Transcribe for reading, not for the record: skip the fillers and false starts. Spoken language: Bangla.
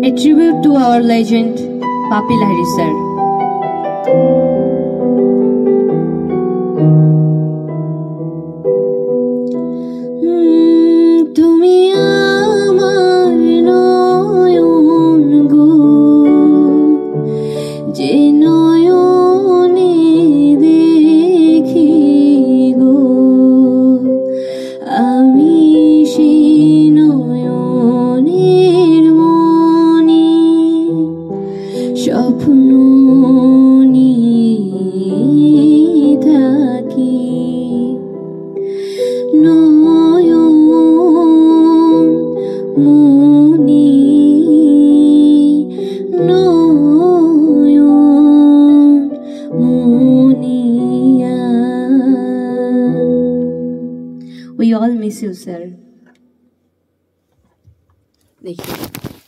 A tribute to our legend, Bappi Lahiri sir. তুমি আমার নয়ন গো, যে নয়নে দেখি গো, আমি সেই নয়নের মনি স্বপ্ন নিয়ে থাকি। We all miss you, sir. Thank you.